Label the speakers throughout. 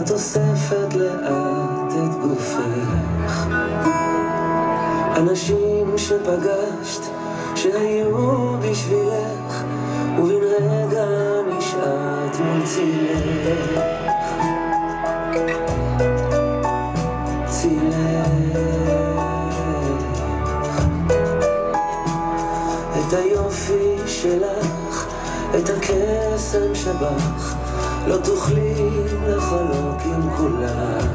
Speaker 1: את אוספת לאט את גופך. אנשים שפגשת שהיו בשבילך, ובין רגע נשארת מול צילך. את היופי שלך, את הקסם שבך, לא תוכלי לחלוק עם כולם.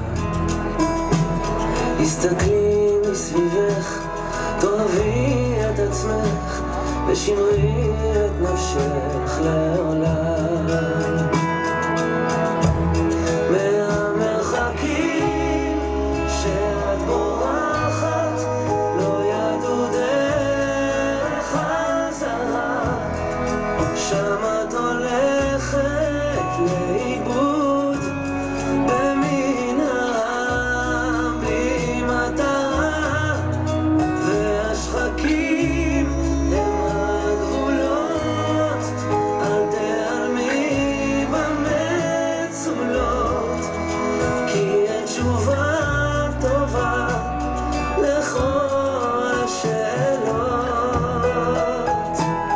Speaker 1: הסתכלי מסביבך, תאהבי את עצמך, ושמרי את נפשך לעולם. מהמרחקים שאת בורחת, לא ידעו דרך חזרה. שם את הולכת לאיבוד במנהרה בלי מטרה, והשחקים הם הגבולות. אל תיעלמי במצולות, כי אין תשובה טובה לכל השאלות.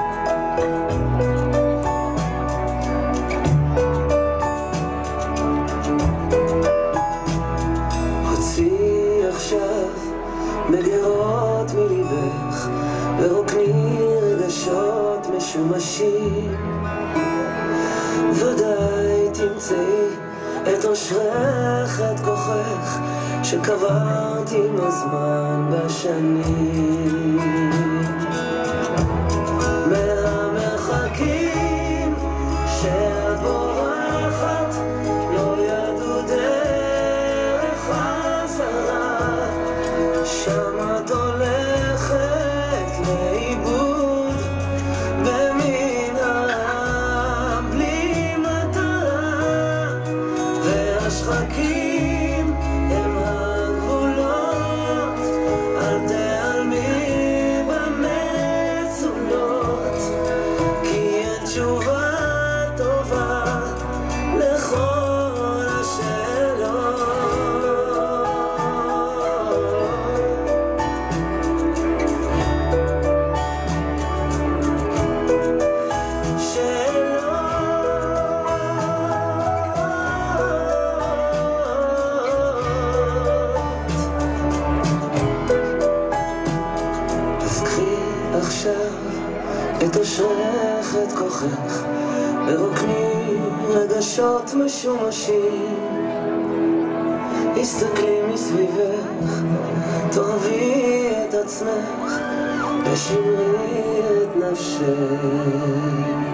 Speaker 1: הוציאי עכשיו מגירות מליבך, ורוקני רגשות משומשים. ודאי תמצאי את אושרך, את כוחך, שקברת עם הזמן בשנים. מהמרחקים שאת בורחת, לא ידעו דרך חזרה. שם את הולכת לאיבוד במנהרה בלי מטרה, והשחקים הם הגבולות. אל תיעלמי במצולות, כי אין תשובה טובה לכל השאלות. אז קחי עכשיו את אושרך, את כוחך, ורוקני רגשות משומשים. הסתכלי מסביבך, תאהבי את עצמך, ושמרי את נפשך.